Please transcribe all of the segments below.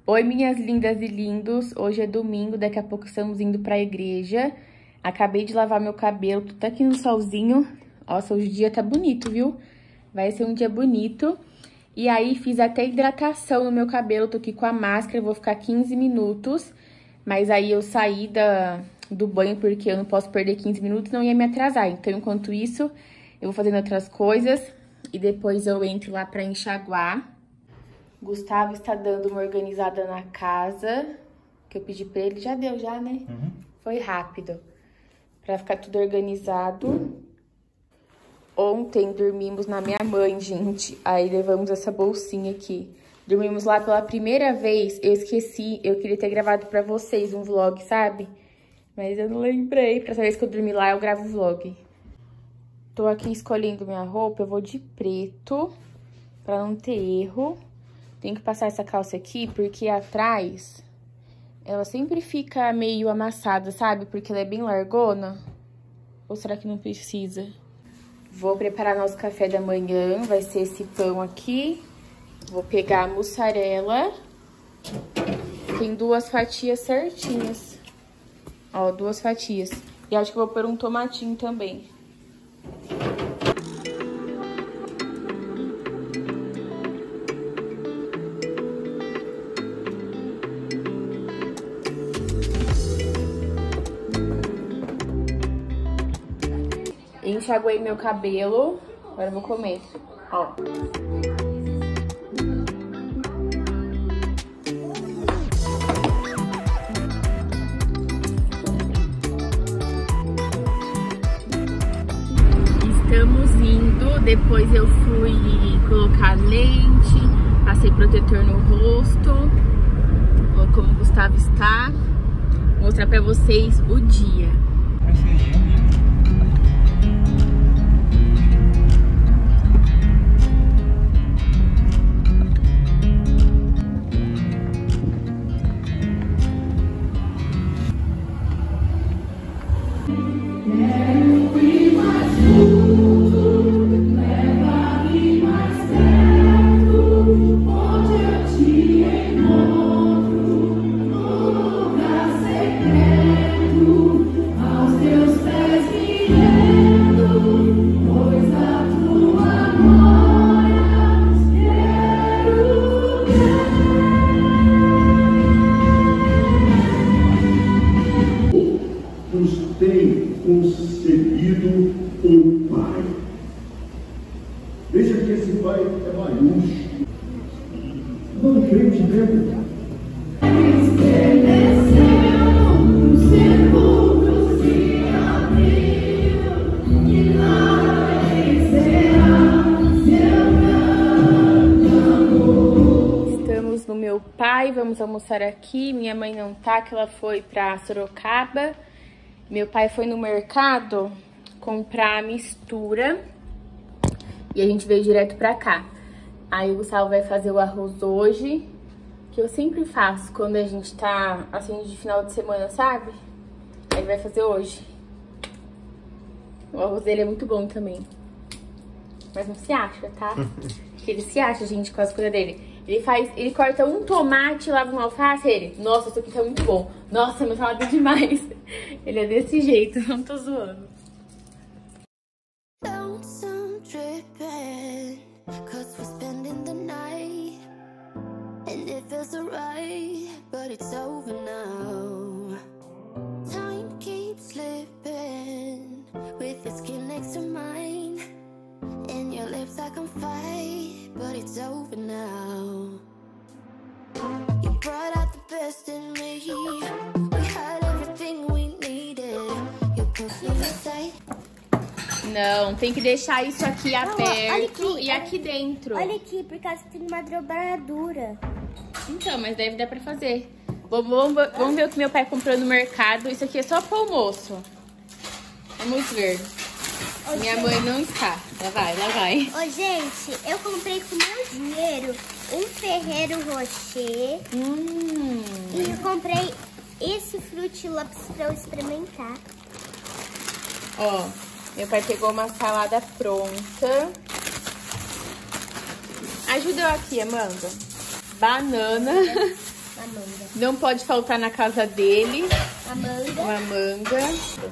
Oi, minhas lindas e lindos. Hoje é domingo, daqui a pouco estamos indo pra igreja. Acabei de lavar meu cabelo, tô até aqui no solzinho. Nossa, hoje o dia tá bonito, viu? Vai ser um dia bonito. E aí, fiz até hidratação no meu cabelo, tô aqui com a máscara, vou ficar 15 minutos. Mas aí eu saí do banho porque eu não posso perder 15 minutos, não ia me atrasar. Então, enquanto isso, eu vou fazendo outras coisas e depois eu entro lá pra enxaguar. Gustavo está dando uma organizada na casa, que eu pedi pra ele. Já deu, já, né? Uhum. Foi rápido. Pra ficar tudo organizado. Ontem dormimos na minha mãe, gente. Aí levamos essa bolsinha aqui. Dormimos lá pela primeira vez. Eu esqueci, eu queria ter gravado pra vocês um vlog, sabe? Mas eu não lembrei. Pra essa vez que eu dormi lá, eu gravo o vlog. Tô aqui escolhendo minha roupa. Eu vou de preto, pra não ter erro. Tenho que passar essa calça aqui, porque atrás ela sempre fica meio amassada, sabe? Porque ela é bem largona. Ou será que não precisa? Vou preparar nosso café da manhã. Vai ser esse pão aqui. Vou pegar a mussarela. Tem 2 fatias certinhas. Ó, 2 fatias. E acho que eu vou pôr um tomatinho também. Enxaguei meu cabelo, agora eu vou comer, ó. Estamos indo, depois eu fui colocar lente, passei protetor no rosto, ó, como o Gustavo está. Vou mostrar pra vocês o dia. Tem concebido um Pai. Veja que esse Pai é maiúsculo. Não crente mesmo. Estamos no meu pai, vamos almoçar aqui. Minha mãe não tá, que ela foi pra Sorocaba. Meu pai foi no mercado comprar a mistura e a gente veio direto pra cá. Aí o Gustavo vai fazer o arroz hoje, que eu sempre faço quando a gente tá assim de final de semana, sabe? Aí ele vai fazer hoje. O arroz dele é muito bom também. Mas não se acha, tá? Porque ele se acha, gente, com as coisas dele. Ele corta um tomate, lava uma alface, ele... Nossa, isso aqui tá muito bom. Nossa, meu salada é demais. Ele é desse jeito, não tô zoando. But it's over now. You brought out the best in me. We had everything we needed. You pushed me aside. Não, tem que deixar isso aqui aberto e aqui dentro. Olha aqui, por causa que tem uma dobradura. Então, mas deve dar pra fazer. Vamos ver o que meu pai comprou no mercado. Isso aqui é só pro almoço. Vamos ver. Minha mãe não está. Lá vai. Ô, gente, eu comprei com meu dinheiro um Ferrero Rocher. E eu comprei esse Fruit Loops pra eu experimentar. Ó, meu pai pegou uma salada pronta. Ajuda eu aqui, Amanda. Banana. manga. Não pode faltar na casa dele. A manga. Uma manga.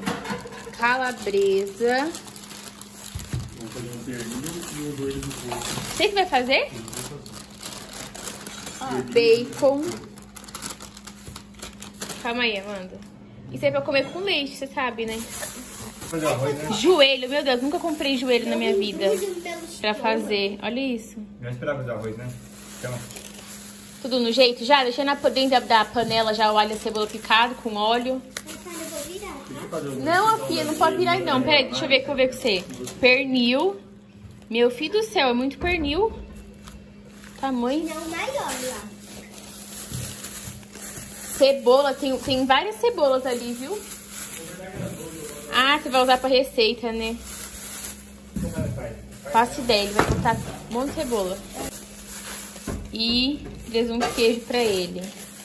Calabresa. Vamos fazer um pernil e um doido do porco. Você que vai fazer? Bacon. Calma aí, Amanda. Isso aí é pra comer com leite, você sabe, né? Fazer arroz, né? Joelho, meu Deus, nunca comprei joelho na minha vida pra fazer. Olha isso. Não esperava fazer arroz, né? Então, Tudo no jeito já? Deixa na dentro da panela já o alho e a cebola picado com óleo. Não, filha, não pode virar não. Peraí, deixa eu ver que eu ver com você. Pernil. Meu filho do céu, é muito pernil. Tamanho. Não, maior lá. Cebola, tem várias cebolas ali, viu? Ah, você vai usar pra receita, né? Faço ideia, ele vai botar um monte de cebola. E presunto de queijo pra ele.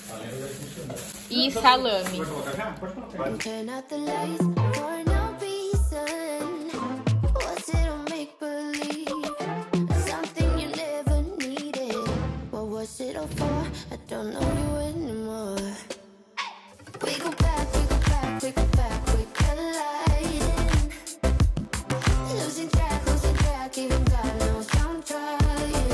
E salame. Turn out the lights for no reason. Was it a make-believe? Something you never needed. What was it all for? I don't know you anymore. We go back, we go back, we go back, we colliding. Losing track, even God knows I'm trying.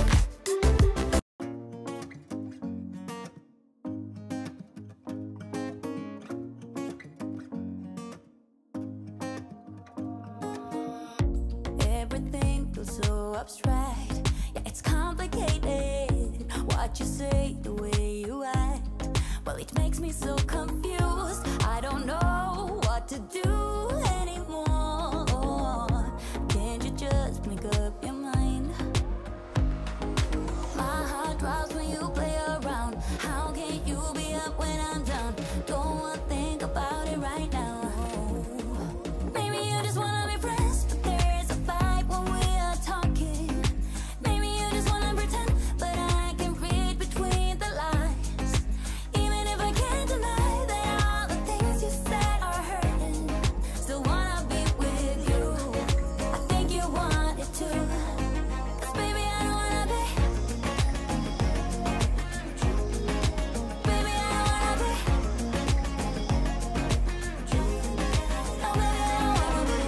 Everything feels so abstract. Yeah, it's complicated. What you say, the way you act. Well, it makes me so confused. I don't know what to do anymore. Can't you just make up your mind? My heart drops when you play around. How can you be up when I'm down? Don't wanna think about it right now. Maybe you just wanna be friends, but there is a fight when we are talking. Maybe you just wanna pretend, but I can read between the lines. Even if I can't deny that all the things you said are hurting, still wanna be with you. I think you want it too. 'Cause baby, I don't wanna be. Baby, I don't wanna be. No, baby, I don't wanna be.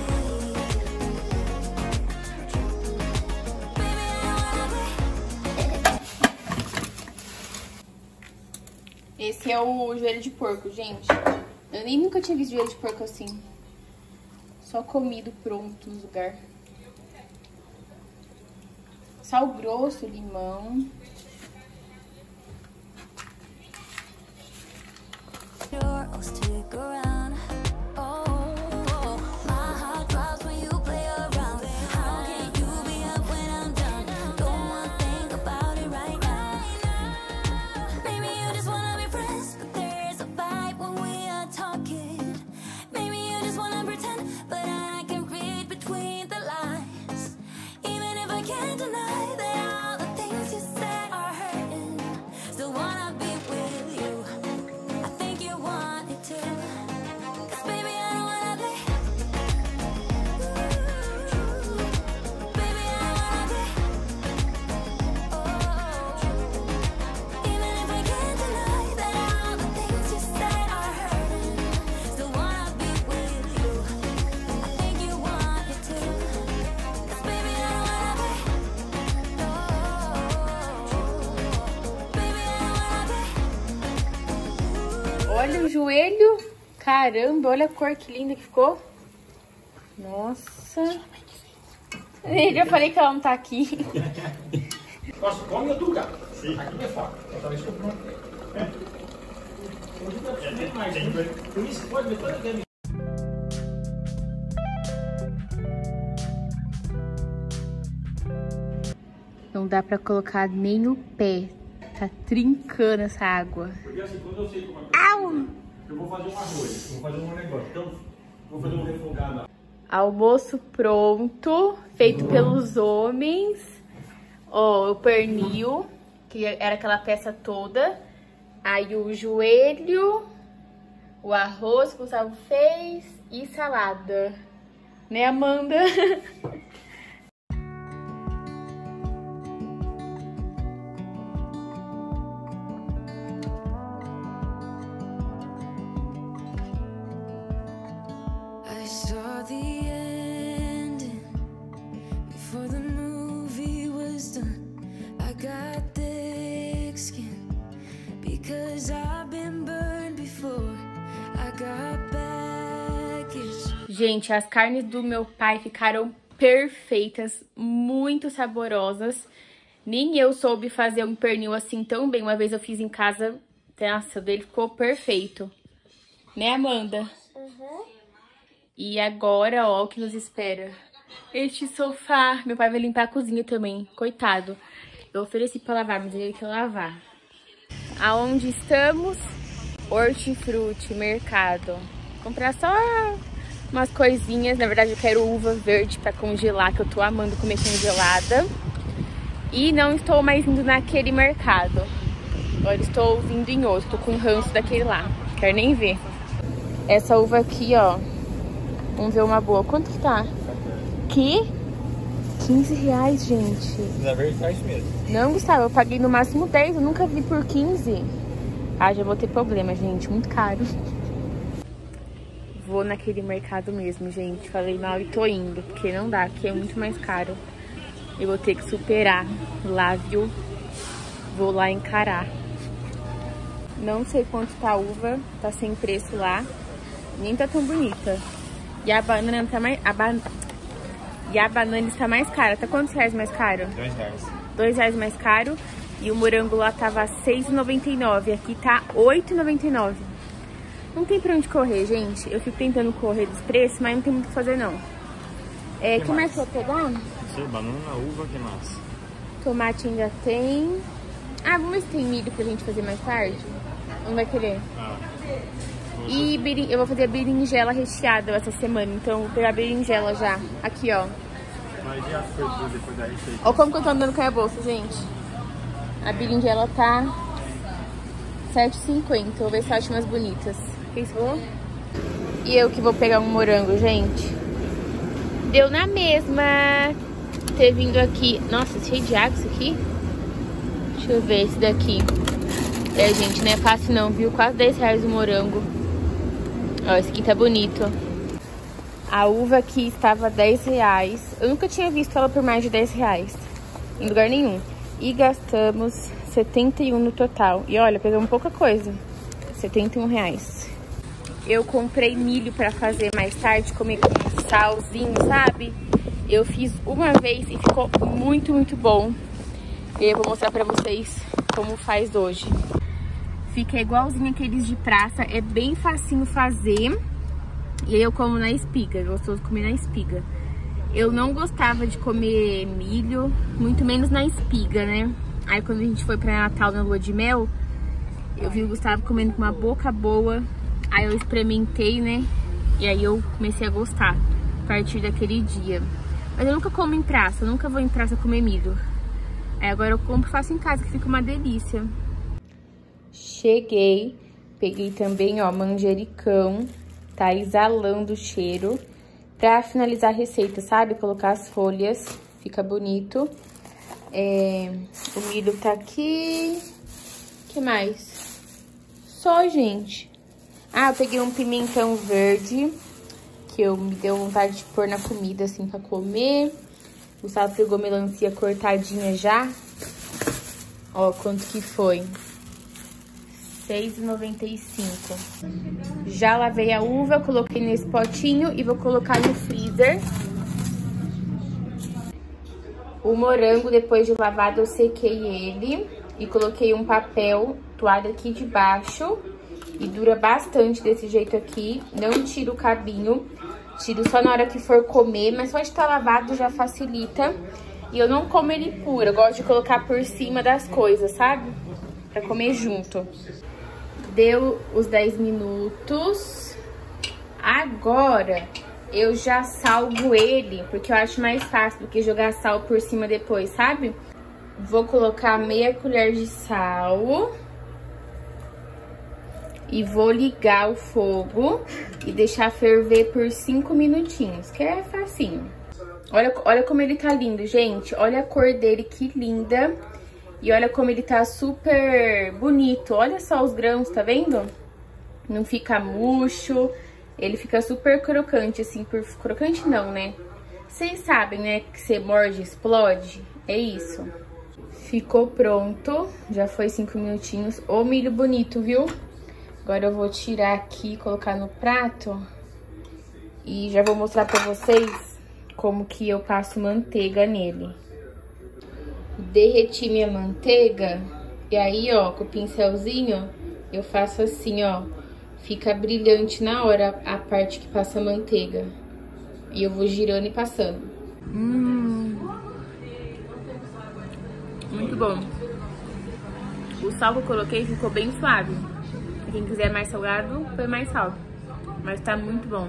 Baby, I don't wanna be. Esse é o joelho de porco, gente. Eu nem nunca tinha visto joelho de porco assim. Só comido pronto no lugar. Sal grosso, limão. Sure, I'll stick around. Oh, my heart drops when you play around. How can you be up when I'm down? Don't wanna think about it right now. Maybe you just wanna be friends, but there is a fight when we are talking. Maybe you just wanna pretend, but I can read between the lines. Even if I can't deny that all the things you said are hurting, still wanna be with you. I think you want it too. 'Cause baby, I don't wanna be. Baby, I don't wanna be. Oh, even if I can't deny that all the things you said are hurting, still wanna be with you. I think you want it too. 'Cause baby, I don't wanna be. No, baby, I don't wanna be. Olha o joelho. Caramba, olha a cor que linda que ficou. Nossa. Eu já falei que ela não tá aqui. posso comer tu, cara? Sim. Aqui é foda. Talvez que eu pronto. Tem mais, hein? Por isso pode ver toda a game. Não dá pra colocar nem o pé. Tá trincando essa água. Porque assim, quando eu sei como é que Au! eu vou fazer um arroz, vou fazer um negócio. Então, vou fazer um refogado. Almoço pronto, feito pelos homens. Ó, o pernil, que era aquela peça toda. Aí o joelho, o arroz que o Gustavo fez e salada. Né, Amanda? the ending, before the movie was done. I got thick skin because I've been burned before. I got baggage. Gente, as carnes do meu pai ficaram perfeitas, muito saborosas. Nem eu soube fazer um pernil assim tão bem. Uma vez eu fiz em casa, nossa, o dele ficou perfeito. Né, Amanda? Uhum. E agora, ó, o que nos espera. Este sofá. Meu pai vai limpar a cozinha também, coitado. Eu ofereci pra lavar, mas ele quer lavar. Aonde estamos? Hortifruti, mercado. Comprar só umas coisinhas. Na verdade, eu quero uva verde pra congelar, que eu tô amando comer congelada. E não estou mais indo naquele mercado. Agora estou vindo em outro. Tô com ranço daquele lá. Quero nem ver. Essa uva aqui, ó. Vamos ver uma boa. Quanto que tá? Que? 15 reais, gente. Na verdade mesmo. Não, Gustavo, eu paguei no máximo 10. Eu nunca vi por 15. Ah, já vou ter problema, gente. Muito caro. Vou naquele mercado mesmo, gente. Falei mal e tô indo. Porque não dá, aqui é muito mais caro. Eu vou ter que superar lá, viu? Vou lá encarar. Não sei quanto tá a uva. Tá sem preço lá. Nem tá tão bonita. E a banana tá mais... E a banana está mais cara. Tá quantos reais mais caro? R$2. R$2 mais caro. E o morango lá tava R$6,99. Aqui tá R$8,99. Não tem pra onde correr, gente. Eu fico tentando correr dos preços, mas não tem muito o que fazer, não. Que mais que eu vou pegar? Banana, uva, que mais? Tomate ainda tem. Ah, vamos ver se tem milho pra gente fazer mais tarde. Não vai querer? Ah. E eu vou fazer berinjela recheada essa semana. Então vou pegar berinjela já. Aqui, ó. Mas já foi depois da receita. Olha como que eu tô andando com a bolsa, gente. A berinjela tá R$7,50. Vou ver se eu acho umas bonitas. O que você falou? E eu que vou pegar um morango, gente. Deu na mesma. Ter vindo aqui. Nossa, cheio de água isso aqui. Deixa eu ver esse daqui. Gente, não é fácil não, viu? Quase R$10 o morango. Ó, esse aqui tá bonito. A uva aqui estava R$10. Eu nunca tinha visto ela por mais de R$10. Em lugar nenhum. E gastamos 71 no total. E olha, pegamos pouca coisa. R$71. Eu comprei milho pra fazer mais tarde, comer com salzinho, sabe? Eu fiz uma vez e ficou muito, muito bom. E eu vou mostrar pra vocês como faz hoje. Fica igualzinho aqueles de praça, é bem facinho fazer. E aí eu como na espiga, é gostoso comer na espiga. Eu não gostava de comer milho, muito menos na espiga, né? Aí quando a gente foi pra Natal na lua de mel, eu vi o Gustavo comendo com uma boca boa. Aí eu experimentei, né? E aí eu comecei a gostar a partir daquele dia. Mas eu nunca como em praça, eu nunca vou em praça comer milho. Aí agora eu compro e faço em casa, que fica uma delícia. Cheguei, peguei também, ó, manjericão, tá exalando o cheiro. Pra finalizar a receita, sabe? Colocar as folhas, fica bonito. O milho tá aqui. O que mais? Só, gente. Ah, eu peguei um pimentão verde, que me deu vontade de pôr na comida, assim, pra comer. O Gustavo pegou melancia cortadinha já. Ó, quanto que foi? R$6,95. Já lavei a uva, coloquei nesse potinho e vou colocar no freezer. O morango, depois de lavado, eu sequei ele e coloquei um papel, toalha aqui debaixo. E dura bastante desse jeito aqui. Não tiro o cabinho, tiro só na hora que for comer, mas só de estar lavado já facilita. E eu não como ele puro, eu gosto de colocar por cima das coisas, sabe? Pra comer junto. Deu os 10 minutos. Agora eu já salgo ele, porque eu acho mais fácil do que jogar sal por cima depois, sabe? Vou colocar meia colher de sal. E vou ligar o fogo e deixar ferver por 5 minutinhos, que é facinho. Olha como ele tá lindo, gente. Olha a cor dele, que linda. E olha como ele tá super bonito. Olha só os grãos, tá vendo? Não fica murcho. Ele fica super crocante, assim, crocante não, né? Vocês sabem, né, que você morde e explode? É isso. Ficou pronto, já foi 5 minutinhos. Ô milho bonito, viu? Agora eu vou tirar aqui, colocar no prato. E já vou mostrar pra vocês como que eu passo manteiga nele. Derreti minha manteiga. E aí, ó, com o pincelzinho, eu faço assim, ó. Fica brilhante na hora a parte que passa a manteiga. E eu vou girando e passando. Muito bom. O sal que eu coloquei ficou bem suave. Quem quiser mais salgado, põe mais sal. Mas tá muito bom.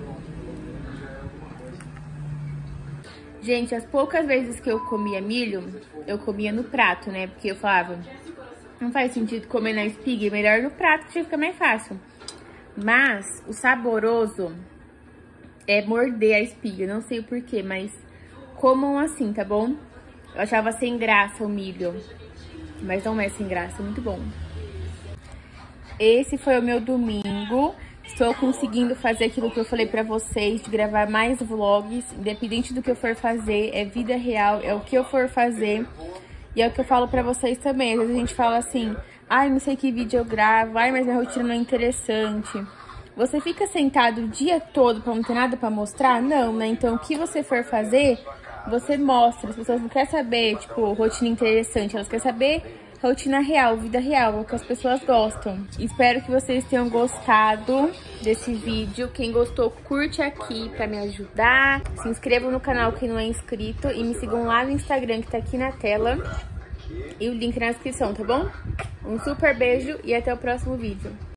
Gente, as poucas vezes que eu comia milho, eu comia no prato, né? Porque eu falava, não faz sentido comer na espiga, é melhor no prato que fica mais fácil. Mas o saboroso é morder a espiga, não sei o porquê, mas comam assim, tá bom? Eu achava sem graça o milho, mas não é sem graça, é muito bom. Esse foi o meu domingo. Estou conseguindo fazer aquilo que eu falei pra vocês, de gravar mais vlogs, independente do que eu for fazer, é vida real, é o que eu for fazer. E é o que eu falo pra vocês também, às vezes a gente fala assim, ai, não sei que vídeo eu gravo, ai, mas minha rotina não é interessante. Você fica sentado o dia todo pra não ter nada pra mostrar? Não, né? Então, o que você for fazer, você mostra. As pessoas não querem saber, tipo, rotina interessante, elas querem saber rotina real, vida real, é o que as pessoas gostam. Espero que vocês tenham gostado desse vídeo. Quem gostou, curte aqui pra me ajudar. Se inscrevam no canal quem não é inscrito e me sigam lá no Instagram que tá aqui na tela. E o link na descrição, tá bom? Um super beijo e até o próximo vídeo.